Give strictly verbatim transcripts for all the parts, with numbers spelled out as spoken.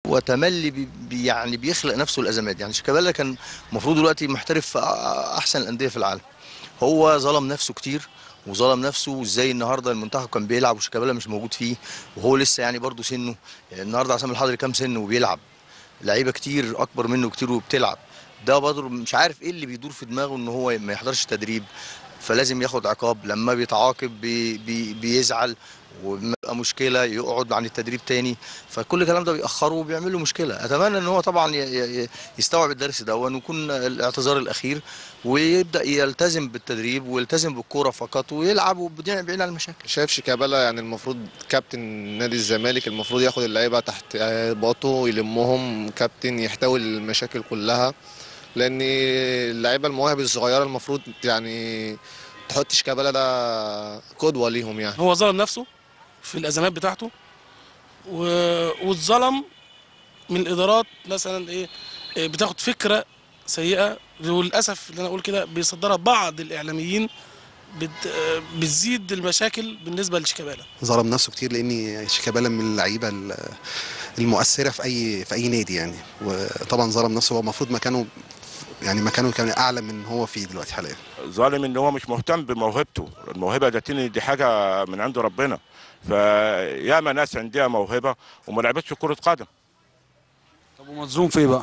وتملي بي بي- يعني بيخلق نفسه الازمات. يعني شيكابالا كان المفروض دلوقتي محترف في احسن الانديه في العالم، هو ظلم نفسه كتير وظلم نفسه. ازاي النهارده المنتخب كان بيلعب وشيكابالا مش موجود فيه، وهو لسه يعني برضه سنه، يعني النهارده عصام الحضري كام سنه وبيلعب، لعيبه كتير اكبر منه كتير وبتلعب. ده برضه مش عارف ايه اللي بيدور في دماغه ان هو ما يحضرش تدريب، فلازم ياخد عقاب. لما بيتعاقب بي بي بيزعل وبيبقى مشكله يقعد عن التدريب تاني، فكل الكلام ده بيأخره وبيعمل له مشكله. اتمنى ان هو طبعا ي- ي- يستوعب الدرس ده ويكون الاعتذار الاخير، ويبدأ يلتزم بالتدريب ويلتزم بالكوره فقط ويلعب وبعيد بعيد عن المشاكل. شايف شيكابالا يعني المفروض كابتن نادي الزمالك، المفروض ياخد اللعيبه تحت باطه يلمهم، كابتن يحتوي المشاكل كلها، لان اللعيبه المواهب الصغيره المفروض يعني تحط شيكابالا ده قدوه ليهم يعني. هو ظلم نفسه في الازمات بتاعته و... واتظلم من الادارات مثلا ايه، إيه، بتاخد فكره سيئه، وللاسف اللي انا اقول كده بيصدرها بعض الاعلاميين، بت... آه، بتزيد المشاكل بالنسبه لشيكابالا. ظلم نفسه كتير لان شيكابالا من اللعيبه المؤثره في اي في اي نادي يعني، وطبعا ظلم نفسه. هو المفروض مكانه يعني مكانه كان اعلى من هو فيه دلوقتي حاليا. ظالم ان هو مش مهتم بموهبته. الموهبه دي دي حاجه من عند ربنا، فياما ناس عندها موهبه وما لعبتش كره قدم. طب ومظلوم في ايه بقى؟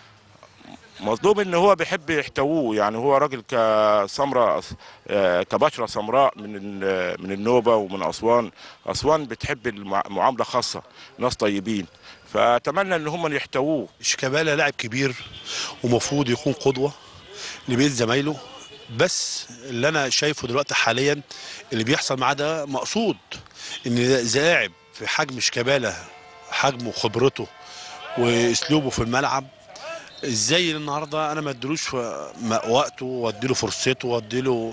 مظلوم ان هو بيحب يحتووه. يعني هو راجل كسمراء، آه، كبشره سمراء من ال- من النوبه ومن اسوان. اسوان بتحب المعامله خاصه، ناس طيبين، فاتمنى ان هم يحتووه. شيكابالا لاعب كبير ومفروض يكون قدوه لبقيه زمايله، بس اللي انا شايفه دلوقتي حاليا اللي بيحصل معاه ده مقصود. ان ده لاعب في حجم شيكابالا، حجمه وخبرته واسلوبه في الملعب، ازاي النهارده انا ما اديلوش وقته واديله فرصته واديله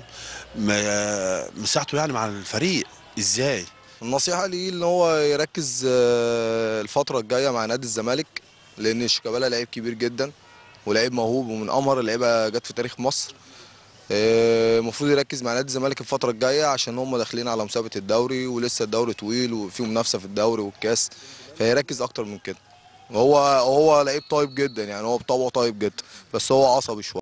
م- مساحته يعني مع الفريق؟ ازاي؟ النصيحة ليه ان هو يركز آه، الفترة الجاية مع نادي الزمالك، لان شيكابالا لعيب كبير جدا ولعيب موهوب ومن امهر اللعيبة جت في تاريخ مصر. آه، المفروض يركز مع نادي الزمالك الفترة الجاية عشان هم داخلين على مسابقة الدوري، ولسه الدوري طويل وفيه منافسة في الدوري والكاس، فيركز اكتر من كده. وهو هو لعيب طيب جدا، يعني هو بطبعه طيب جدا، بس هو عصبي شوية.